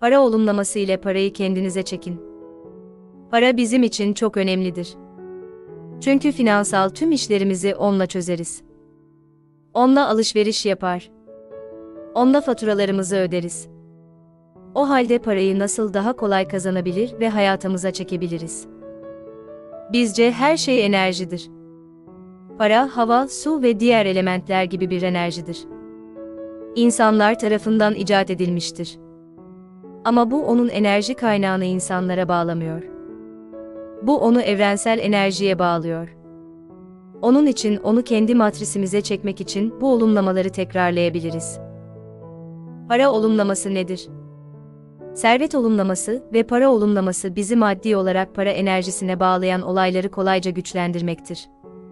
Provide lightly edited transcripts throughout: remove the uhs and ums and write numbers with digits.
Para olumlaması ile parayı kendinize çekin. Para bizim için çok önemlidir. Çünkü finansal tüm işlerimizi onunla çözeriz. Onunla alışveriş yapar. Onunla faturalarımızı öderiz. O halde parayı nasıl daha kolay kazanabilir ve hayatımıza çekebiliriz? Bizce her şey enerjidir. Para, hava, su ve diğer elementler gibi bir enerjidir. İnsanlar tarafından icat edilmiştir. Ama bu onun enerji kaynağını insanlara bağlamıyor. Bu onu evrensel enerjiye bağlıyor. Onun için onu kendi matrisimize çekmek için bu olumlamaları tekrarlayabiliriz. Para olumlaması nedir? Servet olumlaması ve para olumlaması bizi maddi olarak para enerjisine bağlayan olayları kolayca güçlendirmektir.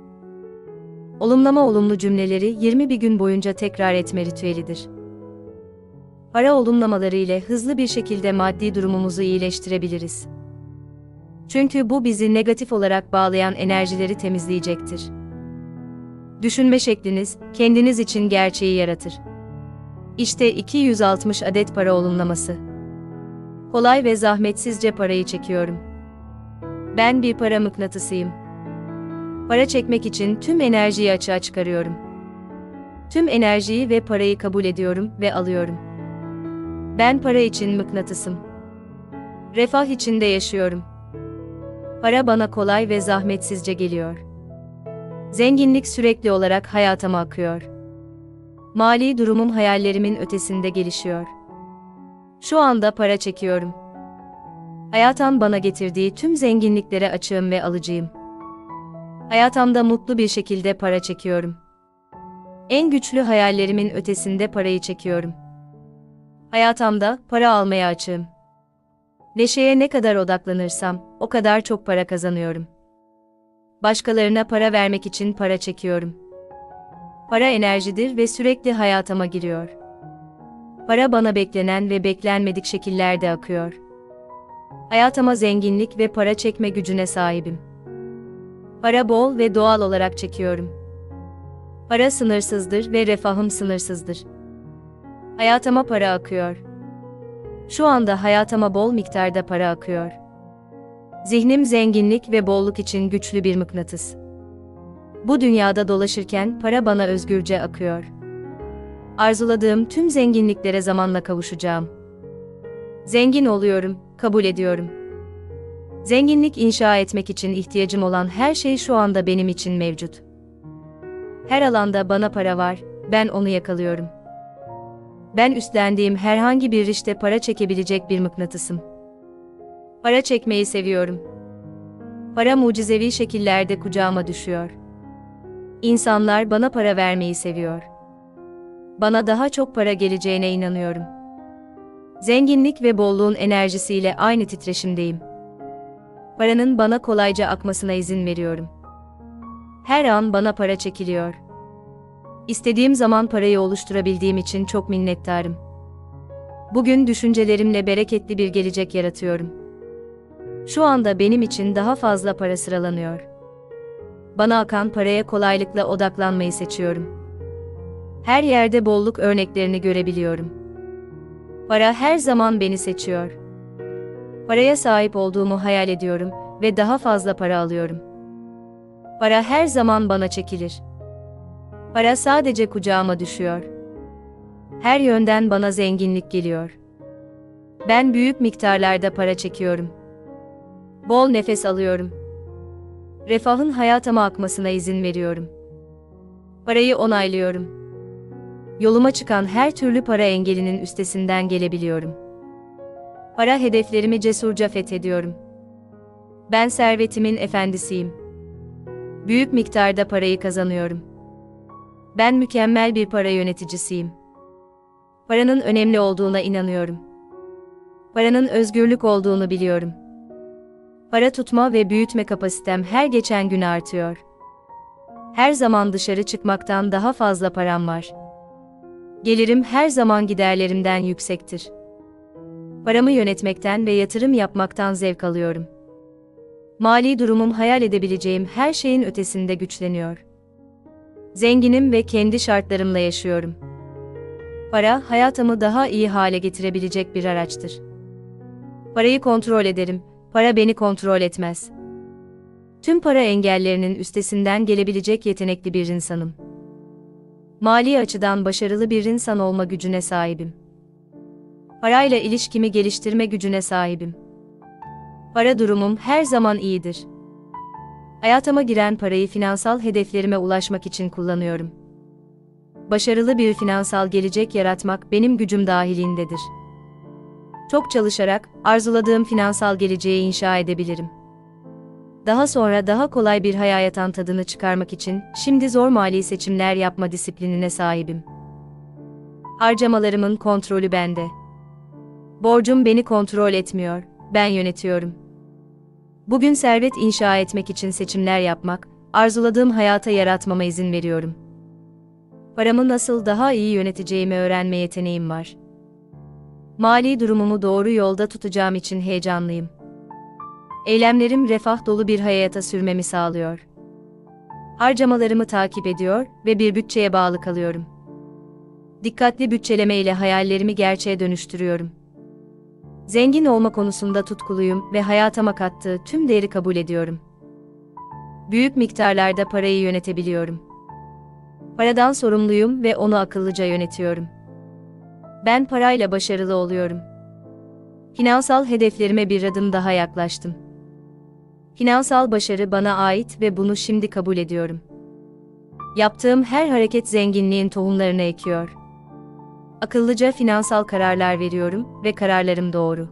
Olumlama olumlu cümleleri 21 gün boyunca tekrar etme ritüelidir. Para olumlamaları ile hızlı bir şekilde maddi durumumuzu iyileştirebiliriz. Çünkü bu bizi negatif olarak bağlayan enerjileri temizleyecektir. Düşünme şekliniz, kendiniz için gerçeği yaratır. İşte 260 adet para olumlaması. Kolay ve zahmetsizce parayı çekiyorum. Ben bir para mıknatısıyım. Para çekmek için tüm enerjiyi açığa çıkarıyorum. Tüm enerjiyi ve parayı kabul ediyorum ve alıyorum. Ben para için mıknatısım. Refah içinde yaşıyorum. Para bana kolay ve zahmetsizce geliyor. Zenginlik sürekli olarak hayatıma akıyor. Mali durumum hayallerimin ötesinde gelişiyor. Şu anda para çekiyorum. Hayatın bana getirdiği tüm zenginliklere açığım ve alıcıyım. Hayatımda mutlu bir şekilde para çekiyorum. En güçlü hayallerimin ötesinde parayı çekiyorum. Hayatımda para almaya açığım. Neşeye ne kadar odaklanırsam, o kadar çok para kazanıyorum. Başkalarına para vermek için para çekiyorum. Para enerjidir ve sürekli hayatıma giriyor. Para bana beklenen ve beklenmedik şekillerde akıyor. Hayatıma zenginlik ve para çekme gücüne sahibim. Para bol ve doğal olarak çekiyorum. Para sınırsızdır ve refahım sınırsızdır. Hayatıma para akıyor. Şu anda hayatıma bol miktarda para akıyor. Zihnim zenginlik ve bolluk için güçlü bir mıknatıs. Bu dünyada dolaşırken para bana özgürce akıyor. Arzuladığım tüm zenginliklere zamanla kavuşacağım. Zengin oluyorum, kabul ediyorum. Zenginlik inşa etmek için ihtiyacım olan her şey şu anda benim için mevcut. Her alanda bana para var, ben onu yakalıyorum. Ben üstlendiğim herhangi bir işte para çekebilecek bir mıknatısım. Para çekmeyi seviyorum. Para mucizevi şekillerde kucağıma düşüyor. İnsanlar bana para vermeyi seviyor. Bana daha çok para geleceğine inanıyorum. Zenginlik ve bolluğun enerjisiyle aynı titreşimdeyim. Paranın bana kolayca akmasına izin veriyorum. Her an bana para çekiliyor. İstediğim zaman parayı oluşturabildiğim için çok minnettarım. Bugün düşüncelerimle bereketli bir gelecek yaratıyorum. Şu anda benim için daha fazla para sıralanıyor. Bana akan paraya kolaylıkla odaklanmayı seçiyorum. Her yerde bolluk örneklerini görebiliyorum. Para her zaman beni seçiyor. Paraya sahip olduğumu hayal ediyorum ve daha fazla para alıyorum. Para her zaman bana çekilir. Para sadece kucağıma düşüyor. Her yönden bana zenginlik geliyor. Ben büyük miktarlarda para çekiyorum. Bol nefes alıyorum. Refahın hayatıma akmasına izin veriyorum. Parayı onaylıyorum. Yoluma çıkan her türlü para engelinin üstesinden gelebiliyorum. Para hedeflerimi cesurca fethediyorum. Ben servetimin efendisiyim. Büyük miktarda parayı kazanıyorum. Ben mükemmel bir para yöneticisiyim. Paranın önemli olduğuna inanıyorum. Paranın özgürlük olduğunu biliyorum. Para tutma ve büyütme kapasitem her geçen gün artıyor. Her zaman dışarı çıkmaktan daha fazla param var. Gelirim her zaman giderlerimden yüksektir. Paramı yönetmekten ve yatırım yapmaktan zevk alıyorum. Mali durumum hayal edebileceğim her şeyin ötesinde güçleniyor. Zenginim ve kendi şartlarımla yaşıyorum. Para, hayatımı daha iyi hale getirebilecek bir araçtır. Parayı kontrol ederim, para beni kontrol etmez. Tüm para engellerinin üstesinden gelebilecek yetenekli bir insanım. Mali açıdan başarılı bir insan olma gücüne sahibim. Parayla ilişkimi geliştirme gücüne sahibim. Para durumum her zaman iyidir. Hayatıma giren parayı finansal hedeflerime ulaşmak için kullanıyorum. Başarılı bir finansal gelecek yaratmak benim gücüm dahilindedir. Çok çalışarak arzuladığım finansal geleceği inşa edebilirim. Daha sonra daha kolay bir hayatın tadını çıkarmak için şimdi zor mali seçimler yapma disiplinine sahibim. Harcamalarımın kontrolü bende. Borcum beni kontrol etmiyor, ben yönetiyorum. Bugün servet inşa etmek için seçimler yapmak, arzuladığım hayata yaratmama izin veriyorum. Paramı nasıl daha iyi yöneteceğimi öğrenme yeteneğim var. Mali durumumu doğru yolda tutacağım için heyecanlıyım. Eylemlerim refah dolu bir hayata sürmemi sağlıyor. Harcamalarımı takip ediyor ve bir bütçeye bağlı kalıyorum. Dikkatli bütçeleme ile hayallerimi gerçeğe dönüştürüyorum. Zengin olma konusunda tutkuluyum ve hayatıma kattığı tüm değeri kabul ediyorum. Büyük miktarlarda parayı yönetebiliyorum. Paradan sorumluyum ve onu akıllıca yönetiyorum. Ben parayla başarılı oluyorum. Finansal hedeflerime bir adım daha yaklaştım. Finansal başarı bana ait ve bunu şimdi kabul ediyorum. Yaptığım her hareket zenginliğin tohumlarını ekiyor. Akıllıca finansal kararlar veriyorum ve kararlarım doğru.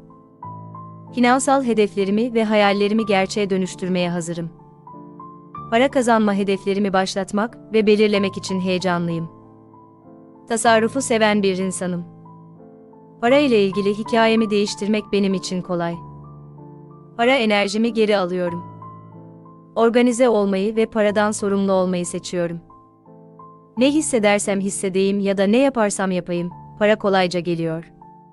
Finansal hedeflerimi ve hayallerimi gerçeğe dönüştürmeye hazırım. Para kazanma hedeflerimi başlatmak ve belirlemek için heyecanlıyım. Tasarrufu seven bir insanım. Para ile ilgili hikayemi değiştirmek benim için kolay. Para enerjimi geri alıyorum. Organize olmayı ve paradan sorumlu olmayı seçiyorum. Ne hissedersem hissedeyim ya da ne yaparsam yapayım, para kolayca geliyor.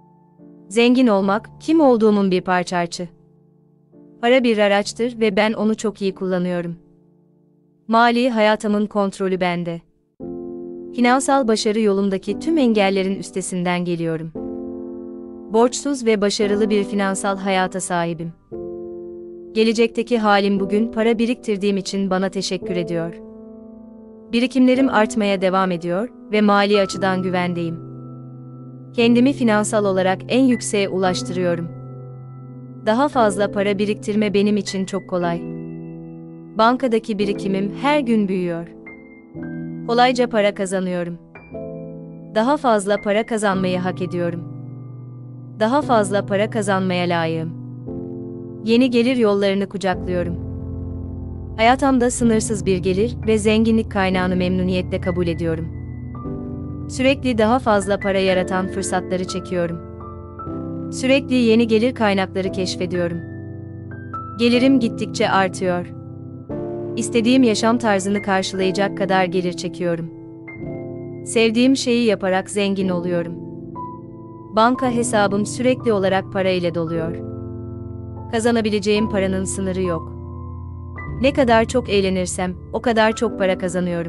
Zengin olmak, kim olduğumun bir parçası. Para bir araçtır ve ben onu çok iyi kullanıyorum. Mali hayatımın kontrolü bende. Finansal başarı yolumdaki tüm engellerin üstesinden geliyorum. Borçsuz ve başarılı bir finansal hayata sahibim. Gelecekteki halim bugün para biriktirdiğim için bana teşekkür ediyor. Birikimlerim artmaya devam ediyor ve mali açıdan güvendeyim. Kendimi finansal olarak en yükseğe ulaştırıyorum. Daha fazla para biriktirme benim için çok kolay. Bankadaki birikimim her gün büyüyor. Kolayca para kazanıyorum. Daha fazla para kazanmayı hak ediyorum. Daha fazla para kazanmaya layığım. Yeni gelir yollarını kucaklıyorum. Hayatımda sınırsız bir gelir ve zenginlik kaynağını memnuniyetle kabul ediyorum. Sürekli daha fazla para yaratan fırsatları çekiyorum. Sürekli yeni gelir kaynakları keşfediyorum. Gelirim gittikçe artıyor. İstediğim yaşam tarzını karşılayacak kadar gelir çekiyorum. Sevdiğim şeyi yaparak zengin oluyorum. Banka hesabım sürekli olarak para ile doluyor. Kazanabileceğim paranın sınırı yok. Ne kadar çok eğlenirsem, o kadar çok para kazanıyorum.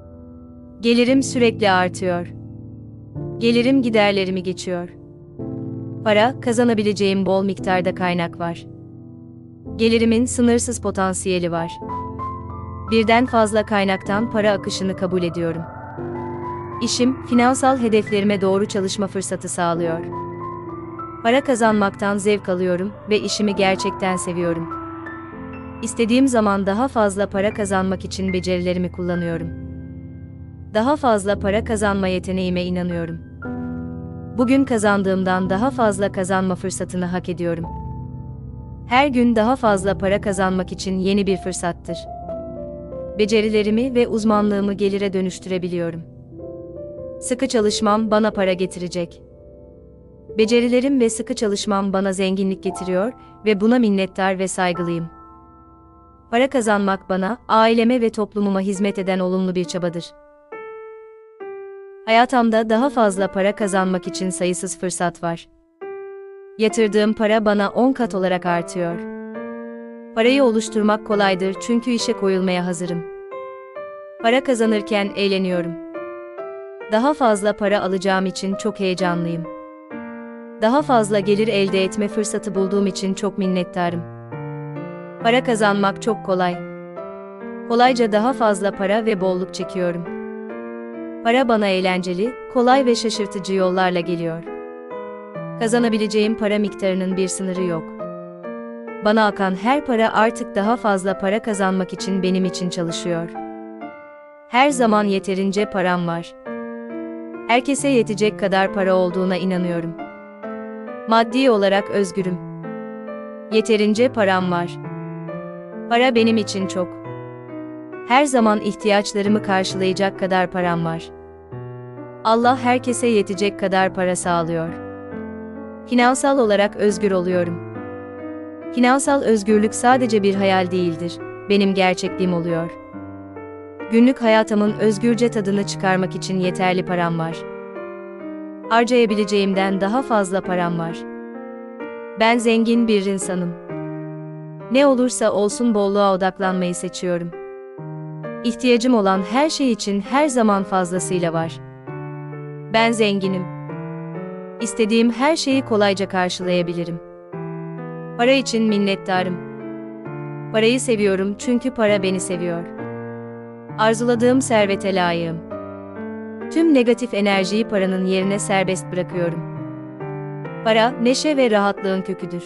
Gelirim sürekli artıyor. Gelirim giderlerimi geçiyor. Para, kazanabileceğim bol miktarda kaynak var. Gelirimin sınırsız potansiyeli var. Birden fazla kaynaktan para akışını kabul ediyorum. İşim, finansal hedeflerime doğru çalışma fırsatı sağlıyor. Para kazanmaktan zevk alıyorum ve işimi gerçekten seviyorum. İstediğim zaman daha fazla para kazanmak için becerilerimi kullanıyorum. Daha fazla para kazanma yeteneğime inanıyorum. Bugün kazandığımdan daha fazla kazanma fırsatını hak ediyorum. Her gün daha fazla para kazanmak için yeni bir fırsattır. Becerilerimi ve uzmanlığımı gelire dönüştürebiliyorum. Sıkı çalışmam bana para getirecek. Becerilerim ve sıkı çalışmam bana zenginlik getiriyor ve buna minnettar ve saygılıyım. Para kazanmak bana, aileme ve toplumuma hizmet eden olumlu bir çabadır. Hayatımda daha fazla para kazanmak için sayısız fırsat var. Yatırdığım para bana 10 kat olarak artıyor. Parayı oluşturmak kolaydır çünkü işe koyulmaya hazırım. Para kazanırken eğleniyorum. Daha fazla para alacağım için çok heyecanlıyım. Daha fazla gelir elde etme fırsatı bulduğum için çok minnettarım. Para kazanmak çok kolay. Kolayca daha fazla para ve bolluk çekiyorum. Para bana eğlenceli, kolay ve şaşırtıcı yollarla geliyor. Kazanabileceğim para miktarının bir sınırı yok. Bana akan her para artık daha fazla para kazanmak için benim için çalışıyor. Her zaman yeterince param var. Herkese yetecek kadar para olduğuna inanıyorum. Maddi olarak özgürüm. Yeterince param var. Para benim için çok. Her zaman ihtiyaçlarımı karşılayacak kadar param var. Allah herkese yetecek kadar para sağlıyor. Finansal olarak özgür oluyorum. Finansal özgürlük sadece bir hayal değildir, benim gerçekliğim oluyor. Günlük hayatımın özgürce tadını çıkarmak için yeterli param var. Harcayabileceğimden daha fazla param var. Ben zengin bir insanım. Ne olursa olsun bolluğa odaklanmayı seçiyorum. İhtiyacım olan her şey için her zaman fazlasıyla var. Ben zenginim. İstediğim her şeyi kolayca karşılayabilirim. Para için minnettarım. Parayı seviyorum çünkü para beni seviyor. Arzuladığım servete layığım. Tüm negatif enerjiyi paranın yerine serbest bırakıyorum. Para, neşe ve rahatlığın köküdür.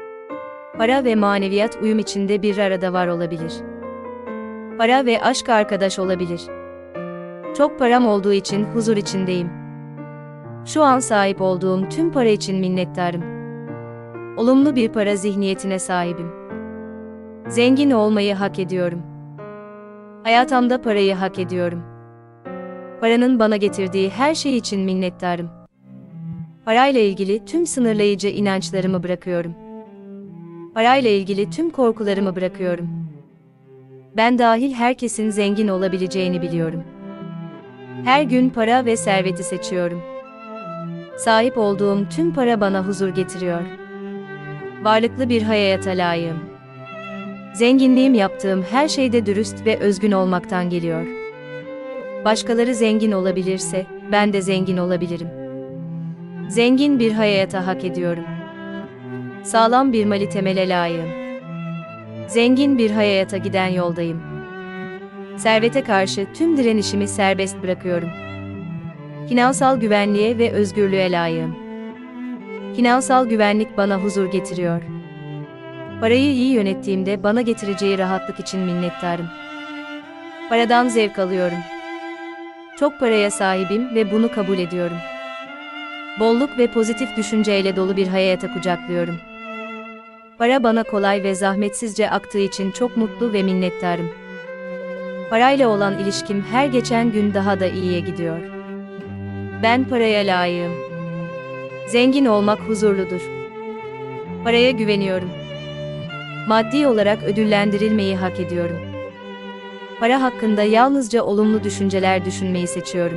Para ve maneviyat uyum içinde bir arada var olabilir. Para ve aşk arkadaş olabilir. Çok param olduğu için huzur içindeyim. Şu an sahip olduğum tüm para için minnettarım. Olumlu bir para zihniyetine sahibim. Zengin olmayı hak ediyorum. Hayatımda parayı hak ediyorum. Paranın bana getirdiği her şey için minnettarım. Parayla ilgili tüm sınırlayıcı inançlarımı bırakıyorum. Parayla ilgili tüm korkularımı bırakıyorum. Ben dahil herkesin zengin olabileceğini biliyorum. Her gün para ve serveti seçiyorum. Sahip olduğum tüm para bana huzur getiriyor. Varlıklı bir hayata layığım. Zenginliğim yaptığım her şeyde dürüst ve özgün olmaktan geliyor. Başkaları zengin olabilirse, ben de zengin olabilirim. Zengin bir hayata hak ediyorum. Sağlam bir mali temele layığım. Zengin bir hayata giden yoldayım. Servete karşı tüm direnişimi serbest bırakıyorum. Finansal güvenliğe ve özgürlüğe layığım. Finansal güvenlik bana huzur getiriyor. Parayı iyi yönettiğimde bana getireceği rahatlık için minnettarım. Paradan zevk alıyorum. Çok paraya sahibim ve bunu kabul ediyorum. Bolluk ve pozitif düşünceyle dolu bir hayata kucaklıyorum. Para bana kolay ve zahmetsizce aktığı için çok mutlu ve minnettarım. Parayla olan ilişkim her geçen gün daha da iyiye gidiyor. Ben paraya layığım. Zengin olmak huzurludur. Paraya güveniyorum. Maddi olarak ödüllendirilmeyi hak ediyorum. Para hakkında yalnızca olumlu düşünceler düşünmeyi seçiyorum.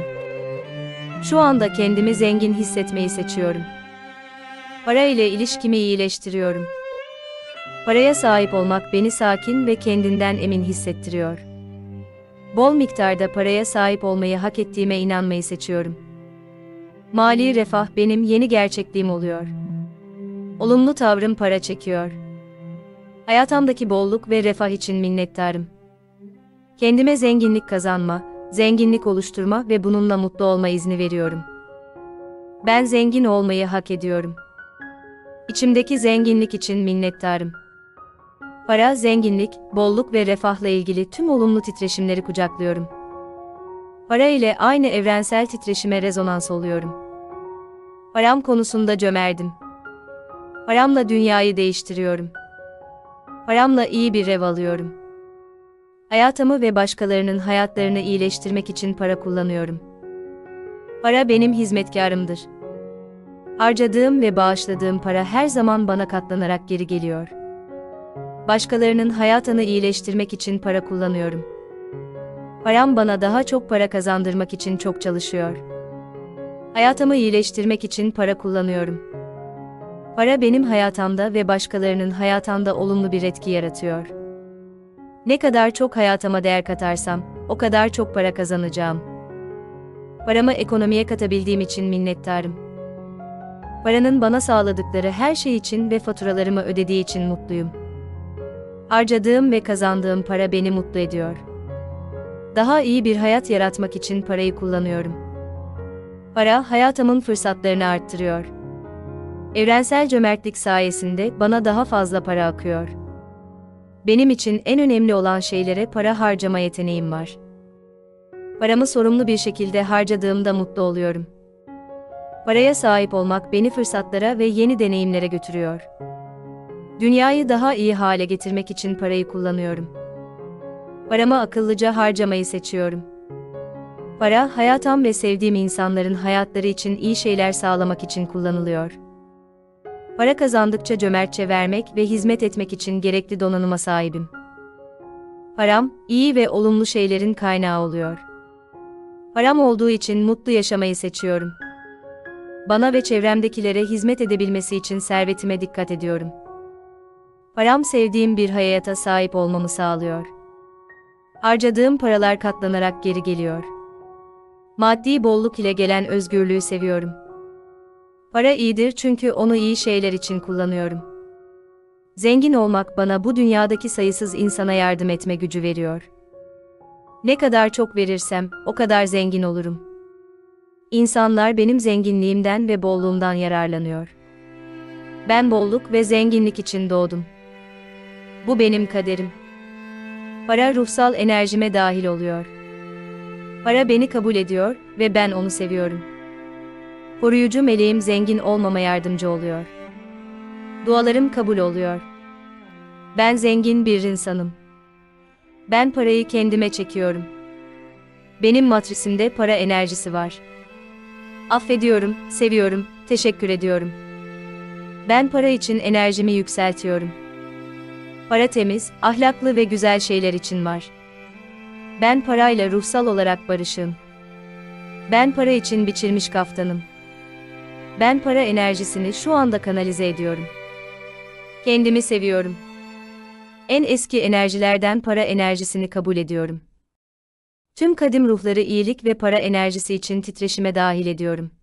Şu anda kendimi zengin hissetmeyi seçiyorum. Para ile ilişkimi iyileştiriyorum. Paraya sahip olmak beni sakin ve kendinden emin hissettiriyor. Bol miktarda paraya sahip olmayı hak ettiğime inanmayı seçiyorum. Mali refah benim yeni gerçekliğim oluyor. Olumlu tavrım para çekiyor. Hayatımdaki bolluk ve refah için minnettarım. Kendime zenginlik kazanma, zenginlik oluşturma ve bununla mutlu olma izni veriyorum. Ben zengin olmayı hak ediyorum. İçimdeki zenginlik için minnettarım. Para, zenginlik, bolluk ve refahla ilgili tüm olumlu titreşimleri kucaklıyorum. Para ile aynı evrensel titreşime rezonans oluyorum. Param konusunda cömertim. Paramla dünyayı değiştiriyorum. Paramla iyi bir ev alıyorum. Hayatımı ve başkalarının hayatlarını iyileştirmek için para kullanıyorum. Para benim hizmetkarımdır. Harcadığım ve bağışladığım para her zaman bana katlanarak geri geliyor. Başkalarının hayatını iyileştirmek için para kullanıyorum. Param bana daha çok para kazandırmak için çok çalışıyor. Hayatımı iyileştirmek için para kullanıyorum. Para benim hayatımda ve başkalarının hayatında olumlu bir etki yaratıyor. Ne kadar çok hayatıma değer katarsam, o kadar çok para kazanacağım. Paramı ekonomiye katabildiğim için minnettarım. Paranın bana sağladıkları her şey için ve faturalarımı ödediği için mutluyum. Harcadığım ve kazandığım para beni mutlu ediyor. Daha iyi bir hayat yaratmak için parayı kullanıyorum. Para, hayatımın fırsatlarını arttırıyor. Evrensel cömertlik sayesinde bana daha fazla para akıyor. Benim için en önemli olan şeylere para harcama yeteneğim var. Paramı sorumlu bir şekilde harcadığımda mutlu oluyorum. Paraya sahip olmak beni fırsatlara ve yeni deneyimlere götürüyor. Dünyayı daha iyi hale getirmek için parayı kullanıyorum. Paramı akıllıca harcamayı seçiyorum. Para, hayatım ve sevdiğim insanların hayatları için iyi şeyler sağlamak için kullanılıyor. Para kazandıkça cömertçe vermek ve hizmet etmek için gerekli donanıma sahibim. Param, iyi ve olumlu şeylerin kaynağı oluyor. Param olduğu için mutlu yaşamayı seçiyorum. Bana ve çevremdekilere hizmet edebilmesi için servetime dikkat ediyorum. Param sevdiğim bir hayata sahip olmamı sağlıyor. Harcadığım paralar katlanarak geri geliyor. Maddi bolluk ile gelen özgürlüğü seviyorum. Para iyidir çünkü onu iyi şeyler için kullanıyorum. Zengin olmak bana bu dünyadaki sayısız insana yardım etme gücü veriyor. Ne kadar çok verirsem, o kadar zengin olurum. İnsanlar benim zenginliğimden ve bolluğumdan yararlanıyor. Ben bolluk ve zenginlik için doğdum. Bu benim kaderim. Para ruhsal enerjime dahil oluyor. Para beni kabul ediyor ve ben onu seviyorum. Koruyucu meleğim zengin olmama yardımcı oluyor. Dualarım kabul oluyor. Ben zengin bir insanım. Ben parayı kendime çekiyorum. Benim matrisimde para enerjisi var. Affediyorum, seviyorum, teşekkür ediyorum. Ben para için enerjimi yükseltiyorum. Para temiz, ahlaklı ve güzel şeyler için var. Ben parayla ruhsal olarak barışığım. Ben para için biçilmiş kaftanım. Ben para enerjisini şu anda kanalize ediyorum. Kendimi seviyorum. En eski enerjilerden para enerjisini kabul ediyorum. Tüm kadim ruhları iyilik ve para enerjisi için titreşime dahil ediyorum.